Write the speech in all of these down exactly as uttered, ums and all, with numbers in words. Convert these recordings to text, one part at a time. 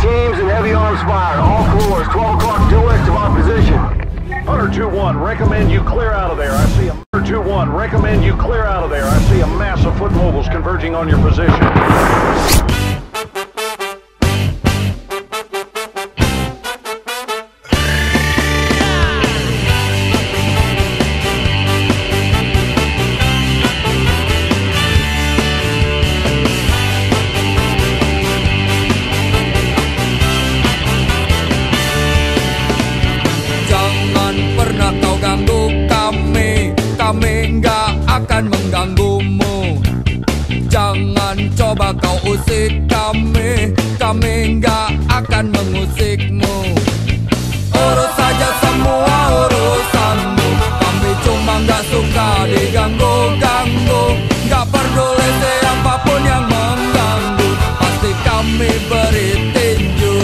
teams and heavy arms fire. All floors, twelve o'clock due west of our position. Hunter two one, recommend you clear out of there. I see a Hunter two one, recommend you clear out of there. I see a mass of foot mobiles converging on your position. Kami nggak akan mengganggumu. Jangan coba kau usik kami. Kami nggak akan mengusikmu. Urus saja semua urusanmu. Kami cuma nggak suka diganggu-ganggu. Nggak peduli siapapun yang mengganggu. Pasti kami beri tinju.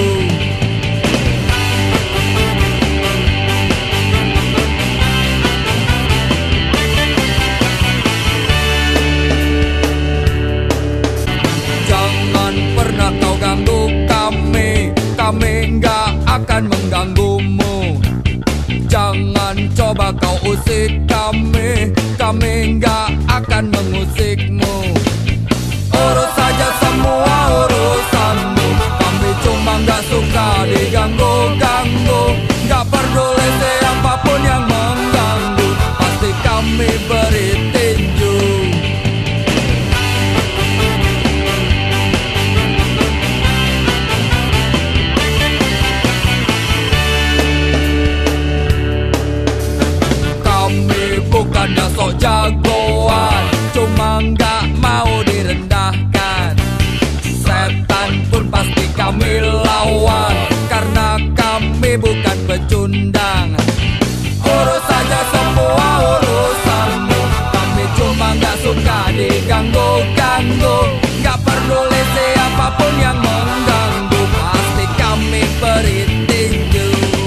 Kami nggak akan mengganggumu. Jangan coba kau usik kami. Kami nggak akan mengusikmu. Urus saja semua urusanmu. Kami cuma nggak suka diganggu-ganggu. Nggak peduli siapapun yang mengganggu. Pasti kami beri tinju. Bukannya sok jagoan, cuma nggak mau direndahkan. Setan pun pasti kami lawan, karena kami bukan pecundang. Urus saja semua urusanmu. Kami cuma nggak suka diganggu-ganggu. Nggak peduli siapapun yang mengganggu. Pasti kami beri tinju.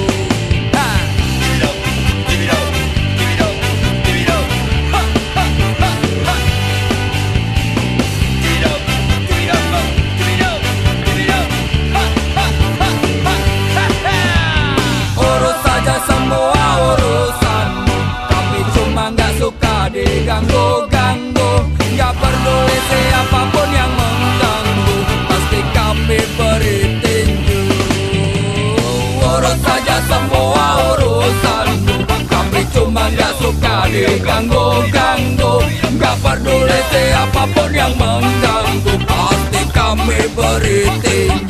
Diganggu-ganggu, nggak peduli siapapun yang mengganggu. Pasti kami beri tinju. Urus saja semua urusanmu. Kami cuma nggak suka diganggu-ganggu. Nggak peduli siapapun yang mengganggu. Pasti kami beri tinju.